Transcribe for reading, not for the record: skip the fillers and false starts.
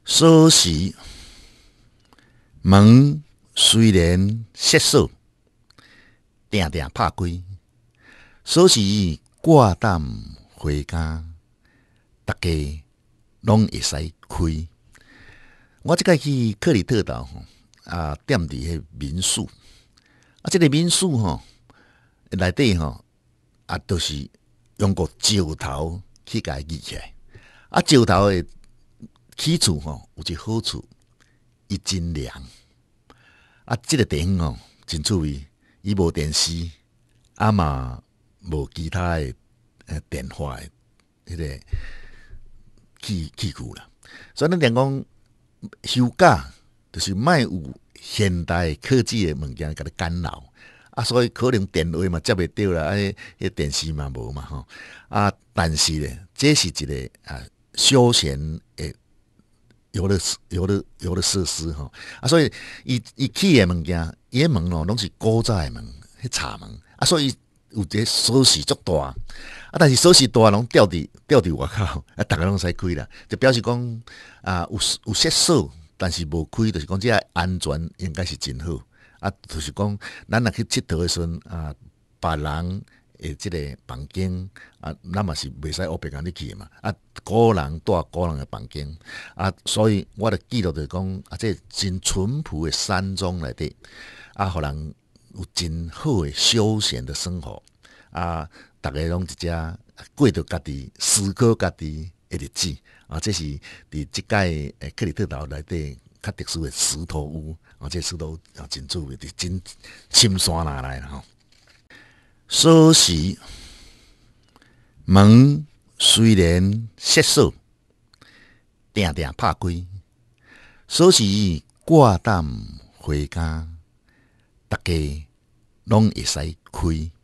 锁匙门虽然设锁，定定拍开。锁匙挂胆回家，大家拢会使开。我即摆去克里特岛踮伫迄民宿，即个民宿内底都是用个石头去甲伊立起来。石头的起厝有一个好处，伊真凉。即个地方真趣味，伊无电视，嘛无其他的电话的迄个器具啦。所以咱讲休假，就是莫有现代科技的物件甲你干扰。所以可能电话嘛接袂到啦，迄电视嘛无嘛吼。但是咧，这是一个休闲的游乐设施吼。所以伊起的物件，伊的门拢是古早的门，迄插门。所以有一个锁匙足大，但是锁匙大拢吊伫外口，逐个拢使开啦，就表示讲有设锁，但是无开，就是讲这个安全应该是真好。就是讲，咱若去佚佗的时阵别人的即个房间咱嘛是袂使黑白共你去的嘛。个人住个人的房间所以我的记录就是讲这真淳朴的山庄内底互人有真好的休闲的生活大家拢一只过着家己思考家己的日子这是伫即届克里特岛内底较特殊的石头屋这石头屋真趣味，真深山哪来啦吼。锁匙门虽然设锁，定定拍开。锁匙挂胆回家，大家拢会使开。